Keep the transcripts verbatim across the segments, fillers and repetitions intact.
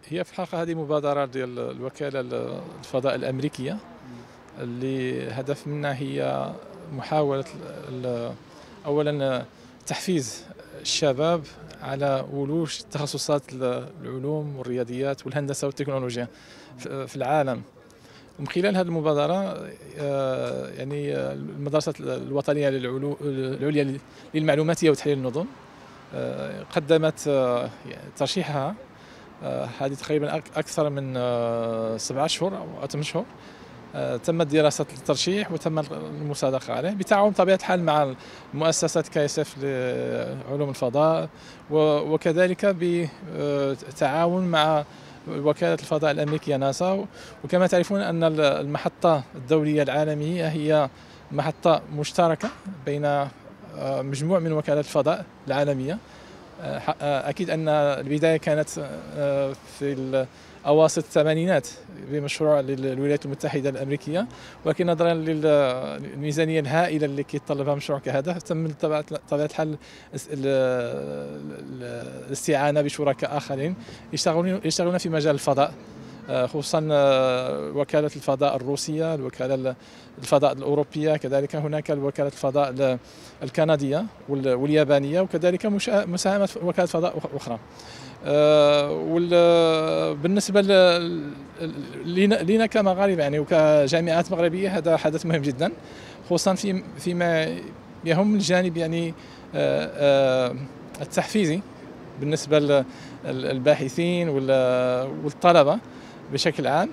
هي في الحقيقة هذه مبادرة ديال الوكالة الفضاء الأمريكية، اللي هدف منها هي محاولة ال- أولا تحفيز الشباب على ولوج تخصصات العلوم والرياضيات والهندسة والتكنولوجيا في في العالم. ومن خلال هذه المبادرة آه، يعني المدرسة الوطنية للعلو- العليا للمعلوماتية وتحليل النظم آه، قدمت آه، يعني ترشيحها آه، هذه تقريبا أك- أكثر من آه، سبعة أشهر أو ثمان شهور. آه، تمت دراسة الترشيح وتم المصادقة عليه بتعاون بطبيعة الحال مع مؤسسة كايسف لعلوم الفضاء، و- وكذلك بتعاون مع وكالة الفضاء الأمريكية ناسا. وكما تعرفون أن المحطة الدولية العالمية هي محطة مشتركة بين آه، مجموع من وكالات الفضاء العالمية. آه، آه، أكيد أن البداية كانت آه، في أواسط الثمانينات بمشروع للولايات المتحدة الأمريكية، ولكن نظرا للميزانية الهائلة اللي كيتطلبها مشروع كهذا تم بطبيعة الحال الاستعانة بشركاء آخرين يشتغلون يشتغلون في مجال الفضاء، خصوصا وكالة الفضاء الروسية، الوكالة الفضاء الأوروبية، كذلك هناك الوكالة الفضاء الكندية واليابانية، وكذلك مساهمة وكالة فضاء أخرى. بالنسبة لنا كمغاربة يعني وكجامعات مغربية هذا حدث مهم جدا، خصوصا في فيما يهم الجانب يعني التحفيزي بالنسبة للباحثين والطلبة بشكل عام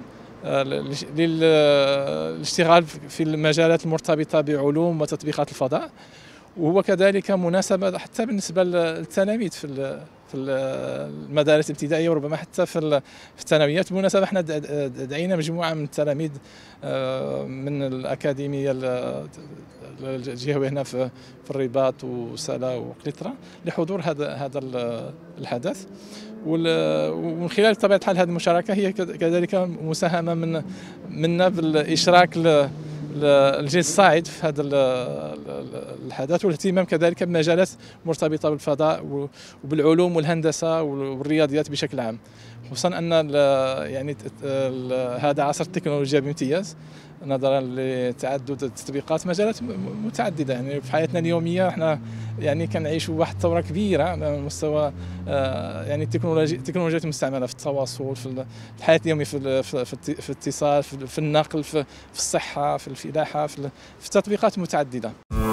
للاشتغال في المجالات المرتبطة بعلوم وتطبيقات الفضاء. وهو كذلك مناسبة حتى بالنسبة للتلاميذ في في المدارس الابتدائية وربما حتى في الثانويات. بالمناسبة احنا دعينا مجموعة من التلاميذ من الأكاديمية الجهوية هنا في الرباط وسلا وقليطرة لحضور هذا هذا الحدث. ومن خلال طبيعة الحال هذه المشاركة هي كذلك مساهمة من منا بالإشراك الجيل الصاعد في هذا الحدث، والاهتمام كذلك بمجالات مرتبطة بالفضاء وبالعلوم والهندسة والرياضيات بشكل عام، خصوصا أن يعني هذا عصر التكنولوجيا بامتياز نظرا لتعدد التطبيقات مجالات متعدده. يعني في حياتنا اليوميه احنا يعني كنعيشوا واحد الثوره كبيره على مستوى يعني التكنولوجيا التكنولوجيات المستعمله في التواصل في الحياه اليوميه في في الاتصال في النقل في الصحه في الفلاحه في تطبيقات متعدده.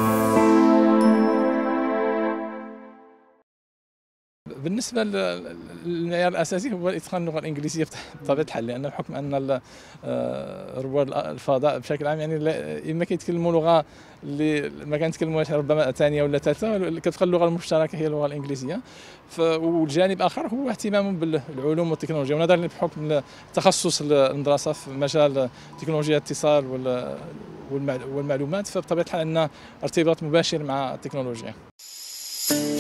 بالنسبه للمعيار الاساسي هو اتقان اللغه الانجليزيه بطبيعه الحال، لان بحكم ان رواد الفضاء بشكل عام يعني اما كيتكلموا لغه اللي ما كنتكلموهاش ربما ثانيه ولا ثالثه، كتبقى اللغه المشتركه هي اللغه الانجليزيه. والجانب اخر هو اهتمام بالعلوم والتكنولوجيا، ونظرا بحكم تخصص المدرسه في مجال تكنولوجيا الاتصال والمعلومات، فبطبيعه الحال عندنا ارتباط مباشر مع التكنولوجيا.